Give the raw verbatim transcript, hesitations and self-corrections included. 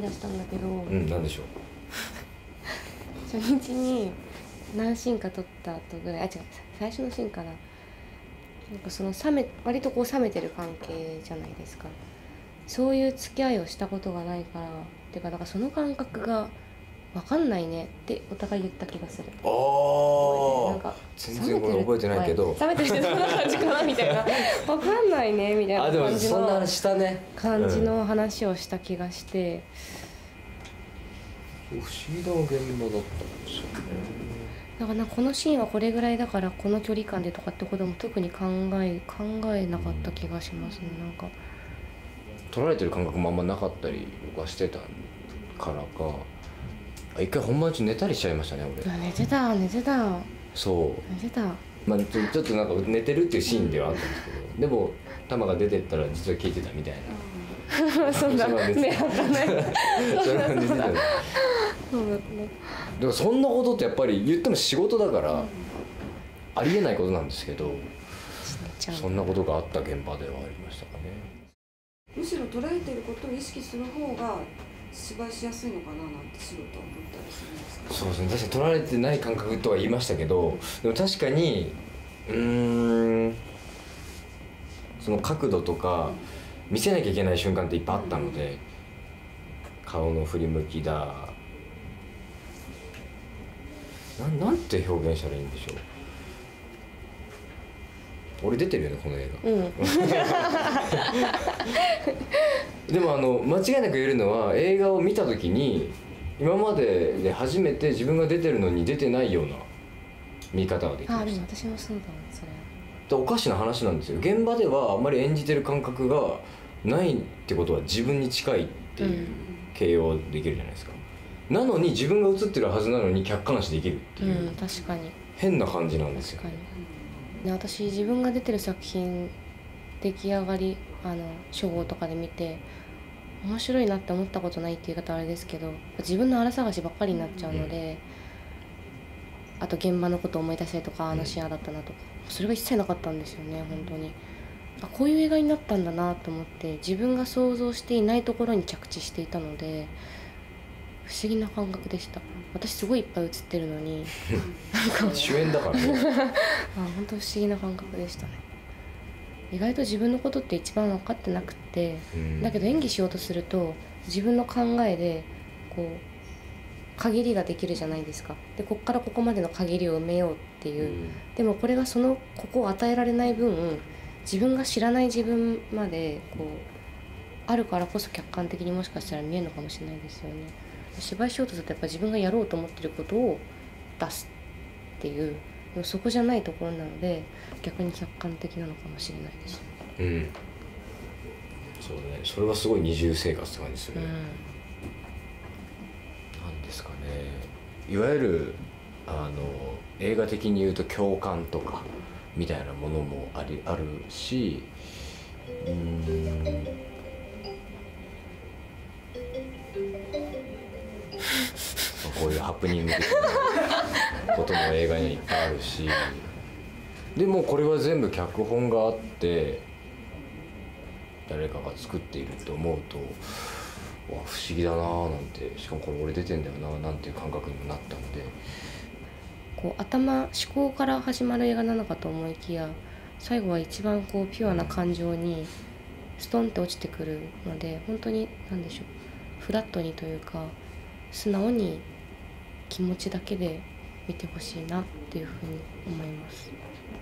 出したんだけど、 うん、なんでしょう。 初日に何シーンか撮った後ぐらい、あ、違う、最初のシーンからなんかその冷め割とこう冷めてる関係じゃないですか。そういう付き合いをしたことがないから、てかなんかその感覚が分かんないねってお互い言った気がする。 ああ、 なんか全然これ覚えてないけど、 冷めてる人どんな感じかなみたいな分かんないねみたいなあ、でも感じそんなの話したね。 感じの話をした気がして、 不思議な現場だったんですよね。 だからなんかこのシーンはこれぐらいだからこの距離感でとかってことも特に考え考えなかった気がしますね。なんか撮られてる感覚もあんまなかったりとかしてたからか、あ、一回本番中寝たりしちゃいましたね俺。 あ、寝てた寝てたそう寝てた。 まあ、ちょ, ちょっとなんか寝てるっていうシーンではあったんですけど、でもタマが出てったら実は聞いてたみたいな。 そんな目開かないそれは寝てた。 そうだね。 でもそんなことってやっぱり言っても仕事だから、うん、ありえないことなんですけど、そんなことがあった現場ではありましたかね。 むしろ捉えてることを意識する方が芝居しやすいのかななんて素人は思ったりするんですか。 そうですね、確かに取られてない感覚とは言いましたけど、でも確かにうーんその角度とか見せなきゃいけない瞬間っていっぱいあったので、顔の振り向きだ、な, なんて表現したらいいんでしょう。俺出てるよねこの映画、うん、でもあの間違いなく言えるのは、映画を見た時に今までで初めて自分が出てるのに出てないような見方ができました。 あ、でも私もそうだわそれ。 おかしな話なんですよ。現場ではあんまり演じてる感覚がないってことは自分に近いっていう形容できるじゃないですか、うん、なのに自分が映ってるはずなのに客観視できるっていう、 うん、確かに変な感じなんですよ。 確かに、ね、私自分が出てる作品出来上がりあの初号とかで見て面白いなって思ったことないっていう言い方はあれですけど、自分の荒探しばっかりになっちゃうので、うん、あと現場のことを思い出したりとか、あのシーンあだったなとか、それが一切なかったんですよね本当に。あ、こういう映画になったんだなと思って、自分が想像していないところに着地していたので不思議な感覚でした。私すごいいっぱい映ってるのになんか主演だからねあ、本当不思議な感覚でしたね。意外と自分のことって一番分かってなくて、うん、だけど演技しようとすると自分の考えでこう限りができるじゃないですか。でこっからここまでの限りを埋めようっていう、うん、でもこれがそのここを与えられない分、自分が知らない自分までこうあるからこそ客観的にもしかしたら見えるのかもしれないですよね。芝居しようとするとやっぱ自分がやろうと思ってることを出すっていう、でもそこじゃないところなので逆に客観的なのかもしれないですよね。 うん、そうね、それはすごい二重生活って感じするね、うん、なんですかね、いわゆるあの映画的に言うと共感とかみたいなものもありあるし、うーんこういうハプニング的なことも映画にはいっぱいあるし、でもこれは全部脚本があって誰かが作っていると思うと、わ、不思議だなーなんて、しかもこれ俺出てんだよななんていう感覚にもなったので、 こう頭思考から始まる映画なのかと思いきや、最後は一番こうピュアな感情にストンって落ちてくるので、本当に何でしょう、フラットにというか素直に気持ちだけで見てほしいなっていうふうに思います。